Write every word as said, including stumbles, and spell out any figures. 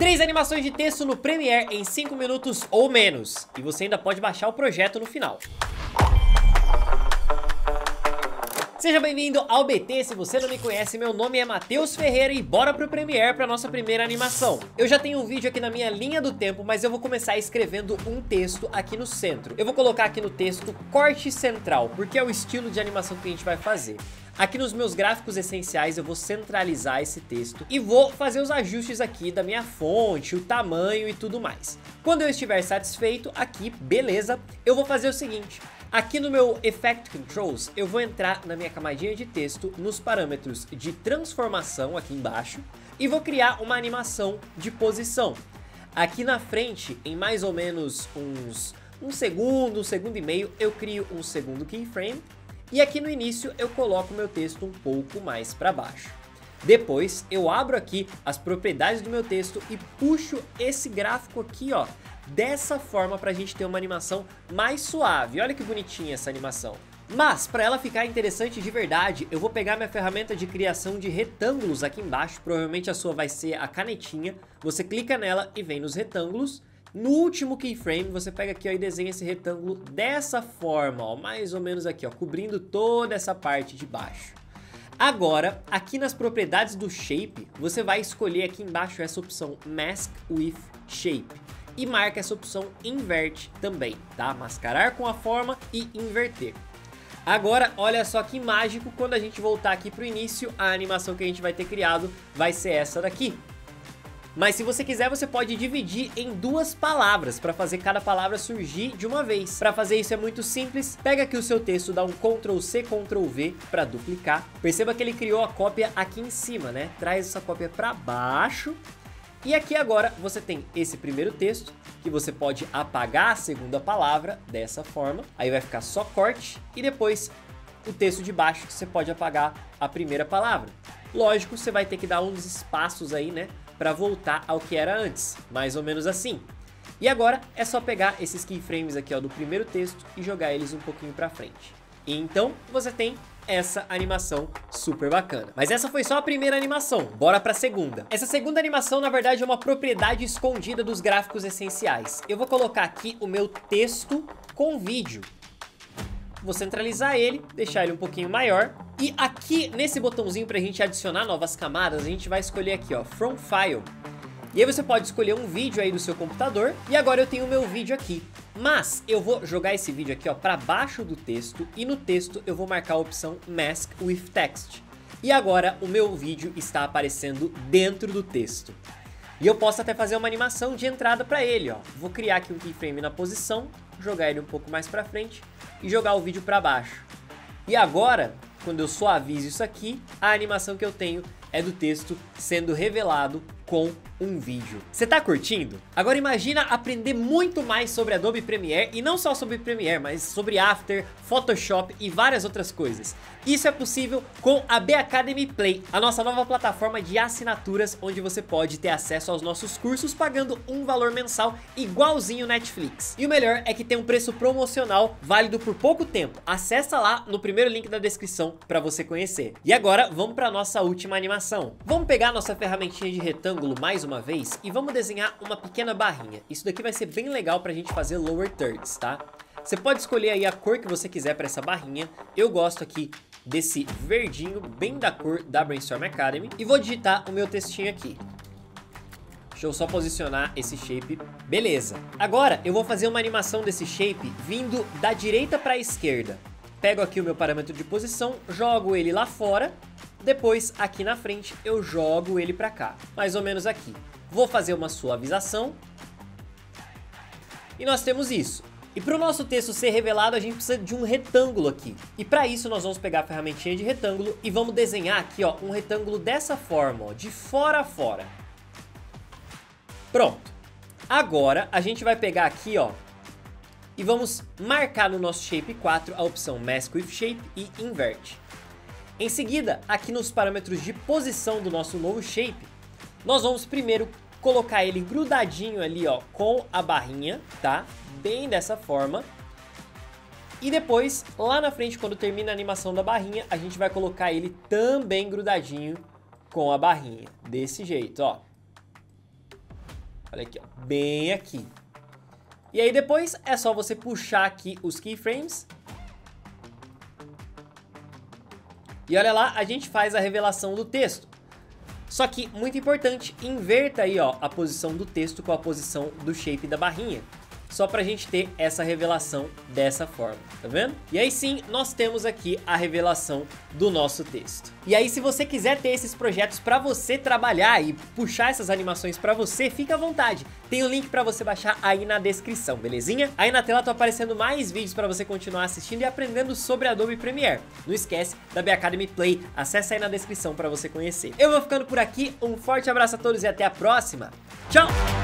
Três animações de texto no Premiere em cinco minutos ou menos. E você ainda pode baixar o projeto no final. Seja bem-vindo ao B T, se você não me conhece, meu nome é Matheus Ferreira e bora pro Premiere pra nossa primeira animação. Eu já tenho um vídeo aqui na minha linha do tempo, mas eu vou começar escrevendo um texto aqui no centro. Eu vou colocar aqui no texto corte central, porque é o estilo de animação que a gente vai fazer. Aqui nos meus gráficos essenciais eu vou centralizar esse texto e vou fazer os ajustes aqui da minha fonte, o tamanho e tudo mais. Quando eu estiver satisfeito aqui, beleza, eu vou fazer o seguinte. Aqui no meu Effect Controls, eu vou entrar na minha camadinha de texto, nos parâmetros de transformação aqui embaixo, e vou criar uma animação de posição. Aqui na frente, em mais ou menos uns um segundo, um segundo e meio, eu crio um segundo keyframe, e aqui no início eu coloco meu texto um pouco mais para baixo. Depois eu abro aqui as propriedades do meu texto e puxo esse gráfico aqui, ó, dessa forma pra gente ter uma animação mais suave. Olha que bonitinha essa animação. Mas para ela ficar interessante de verdade, eu vou pegar minha ferramenta de criação de retângulos aqui embaixo. Provavelmente a sua vai ser a canetinha. Você clica nela e vem nos retângulos. No último keyframe, você pega aqui ó, e desenha esse retângulo dessa forma, ó, mais ou menos aqui, ó, cobrindo toda essa parte de baixo. Agora, aqui nas propriedades do Shape, você vai escolher aqui embaixo essa opção Mask with Shape. E marca essa opção Invert também, tá? Mascarar com a forma e inverter. Agora, olha só que mágico, quando a gente voltar aqui pro início, a animação que a gente vai ter criado vai ser essa daqui. Mas se você quiser, você pode dividir em duas palavras para fazer cada palavra surgir de uma vez. Para fazer isso é muito simples. Pega aqui o seu texto, dá um control C, control V para duplicar. Perceba que ele criou a cópia aqui em cima, né? Traz essa cópia para baixo. E aqui agora você tem esse primeiro texto, que você pode apagar a segunda palavra dessa forma. Aí vai ficar só corte e depois o texto de baixo que você pode apagar a primeira palavra. Lógico, você vai ter que dar uns espaços aí, né? Para voltar ao que era antes, mais ou menos assim. E agora é só pegar esses keyframes aqui ó, do primeiro texto e jogar eles um pouquinho para frente. E então você tem essa animação super bacana. Mas essa foi só a primeira animação, bora para a segunda. Essa segunda animação na verdade é uma propriedade escondida dos gráficos essenciais. Eu vou colocar aqui o meu texto com vídeo. Vou centralizar ele, deixar ele um pouquinho maior. E aqui nesse botãozinho pra gente adicionar novas camadas, a gente vai escolher aqui ó, From File. E aí você pode escolher um vídeo aí do seu computador. E agora eu tenho o meu vídeo aqui. Mas eu vou jogar esse vídeo aqui ó, pra baixo do texto. E no texto eu vou marcar a opção Mask with Text. E agora o meu vídeo está aparecendo dentro do texto. E eu posso até fazer uma animação de entrada pra ele ó. Vou criar aqui um keyframe na posição, jogar ele um pouco mais pra frente e jogar o vídeo pra baixo. E agora, quando eu suavizo isso aqui, a animação que eu tenho é do texto sendo revelado com um vídeo. Você tá curtindo? Agora imagina aprender muito mais sobre Adobe Premiere e não só sobre Premiere, mas sobre After, Photoshop e várias outras coisas. Isso é possível com a B Academy Play, a nossa nova plataforma de assinaturas onde você pode ter acesso aos nossos cursos pagando um valor mensal igualzinho Netflix. E o melhor é que tem um preço promocional válido por pouco tempo. Acessa lá no primeiro link da descrição para você conhecer. E agora vamos para nossa última animação. Vamos pegar nossa ferramentinha de retângulo mais uma vez e vamos desenhar uma pequena barrinha. Isso daqui vai ser bem legal pra gente fazer lower thirds, tá? Você pode escolher aí a cor que você quiser para essa barrinha. Eu gosto aqui desse verdinho, bem da cor da Brainstorm Academy. E vou digitar o meu textinho aqui. Deixa eu só posicionar esse shape. Beleza. Agora eu vou fazer uma animação desse shape vindo da direita para a esquerda. Pego aqui o meu parâmetro de posição, jogo ele lá fora. Depois, aqui na frente, eu jogo ele pra cá, mais ou menos aqui. Vou fazer uma suavização. E nós temos isso. E para o nosso texto ser revelado, a gente precisa de um retângulo aqui. E para isso, nós vamos pegar a ferramentinha de retângulo e vamos desenhar aqui ó, um retângulo dessa forma, ó, de fora a fora. Pronto. Agora, a gente vai pegar aqui ó, e vamos marcar no nosso Shape quatro a opção Mask with Shape e Invert. Em seguida, aqui nos parâmetros de posição do nosso novo shape, nós vamos primeiro colocar ele grudadinho ali, ó, com a barrinha, tá? Bem dessa forma. E depois, lá na frente, quando termina a animação da barrinha, a gente vai colocar ele também grudadinho com a barrinha. Desse jeito, ó. Olha aqui, ó, bem aqui. E aí depois é só você puxar aqui os keyframes. E olha lá, a gente faz a revelação do texto. Só que, muito importante, inverta aí, ó, a posição do texto com a posição do shape da barrinha. Só pra gente ter essa revelação dessa forma, tá vendo? E aí sim, nós temos aqui a revelação do nosso texto. E aí, se você quiser ter esses projetos pra você trabalhar e puxar essas animações pra você, fica à vontade. Tem o link pra você baixar aí na descrição, belezinha? Aí na tela estão aparecendo mais vídeos pra você continuar assistindo e aprendendo sobre Adobe Premiere. Não esquece da B Academy Play, acessa aí na descrição pra você conhecer. Eu vou ficando por aqui, um forte abraço a todos e até a próxima. Tchau!